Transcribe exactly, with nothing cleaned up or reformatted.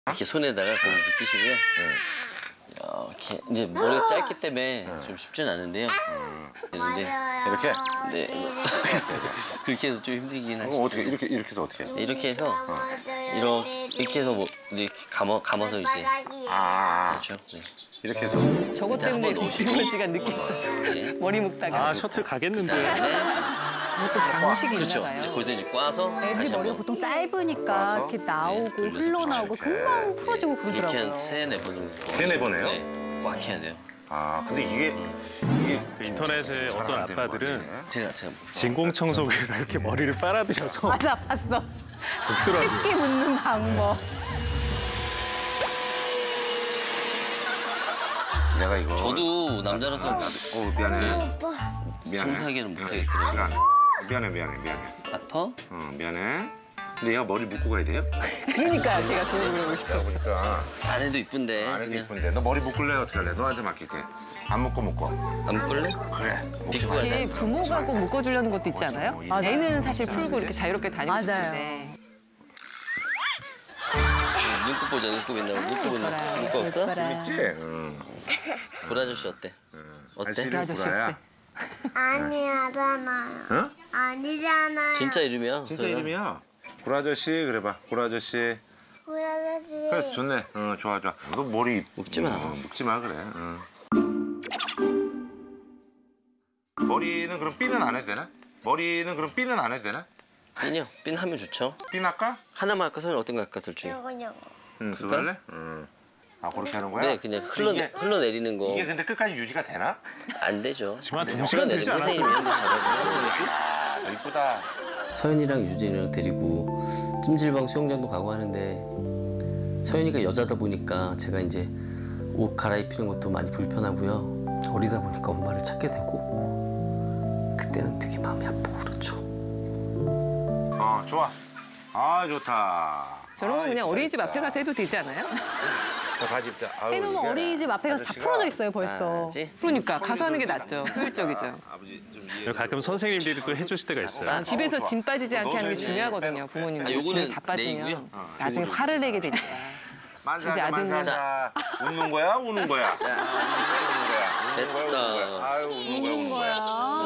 이렇게 손에다가 좀 느끼시고요. 이렇게 이제 머리가 짧기 때문에 좀 쉽진 않은데요. 되는데 이렇게? 네. 그렇게 해서 좀 힘들긴 하시죠. 어떻게 이렇게 이렇게 해서 어떻게 해? 네, 이렇게 해서 이렇게 이렇게 해서 뭐 이렇게 감아 감아서 이제 아, 그렇죠. 네. 이렇게 해서. 저것 때문에 한번 넣으시고. 김선지가 느꼈어. 네. 머리 묶다가. 아 셔틀 가겠는데. 그다음에 그것도 방식이 그렇죠. 있나 이제 봐요. 거기서 이제 꽈서 애들이 다시 머리가 한번 보통 짧으니까 이렇게 나오고 돌려서 흘러나오고 금방 풀어지고 이렇게 그러더라고요. 한 세네 번 정도. 세네 번 해요? 네. 꽉 해야 돼요. 아, 근데 이게 이게 인터넷에 어떤 잘안 되는 아빠들은 거 같네. 제가 제가 진공청소기로 이렇게 머리를 빨아드셔서 맞아, 봤어. 굽더라고요. 쉽게 묻는 방법. 내가 이거. 저도 남자라서 어, 미안해. 미안해. 섬세하게는 네, 못하겠더라고요. 시간. 미안해, 미안해, 미안해. 아파? 어, 미안해. 근데 얘가 머리 묶고 가야 돼요? 그러니까 제가 그걸 물어보고 싶었어요. 보니까 안 해도 이쁜데. 안 해도 그냥 이쁜데. 너 머리 묶을래? 어떻게 할래? 너한테 맡길게. 안 묶고 묶어. 안 묶을래? 그래. 묶지 빗고 마. 가자. 이게 부모가 꼭 묶어주려는 것도 있지 않아요? 맞아요. 애는 사실 풀고 이렇게 자유롭게 다니고 맞아요. 싶은데. 눈곱 보자. 눈곱 있나? 눈곱 있나? 예뻐라, 눈곱 없어? 예뻐라. 있지? 응. 불아저씨 어때? 어때? 알씨는 아저씨 구라야. 어때? 아니잖아요. 응? 아니잖아요. 진짜 이름이야? 진짜 소연아? 이름이야. 구라저씨 그래봐. 구라저씨. 우리 아저씨. 그래 좋네. 어 좋아 좋아. 너 머리 묶지 마. 어, 묶지 마 그래. 응. 머리는 그럼 핀은 안 해도 되나? 머리는 그럼 핀은 안 해도 되나? 핀이요? 핀 하면 좋죠. 핀 할까? 하나만 할까? 소연 어떤 거 할까? 둘 중에. 요거 요거. 응 그거 할래? 응. 아 그렇게 하는 거야? 네, 그냥 흘러 이게, 흘러내리는 거. 이게 근데 끝까지 유지가 되나? 안 되죠. 지금 한 두 시간 되지 흘러내리면 않았어요? 선생님이 잡아주고. 아 이쁘다. 서연이랑 유진이랑 데리고 찜질방 수영장도 가고 하는데 서연이가 여자다 보니까 제가 이제 옷 갈아입히는 것도 많이 불편하고요. 어리다 보니까 엄마를 찾게 되고 그때는 되게 마음이 아프고 그렇죠. 어 좋아. 아 좋다. 저런 거 아, 그냥 이쁘다, 어린이집 이쁘다. 앞에 가서 해도 되지 않아요? 자, 바지 입자. 아유, 해놓으면 이게 어린이집 앞에 가서 다 아저씨가 풀어져 있어요, 벌써. 알지? 그러니까 가서 하는 게 낫죠. 효율적이죠. 아버지 좀 이해. 그리고 가끔 선생님들이 또 해주실 때가 있어요. 아, 집에서 좋아. 짐 빠지지 않게 하는 게 너 중요하거든요. 아, 부모님들 요거는 짐 다 빠지면 내이고요. 나중에 화를 내게 되니까. 만사자 이제 아드는- 만사자. 웃는 거야 우는 거야? 웃는 거야 우는 거야. 웃는 거야 우는 거야. 됐다. 아유 웃는 거야 우는 거야. 거야.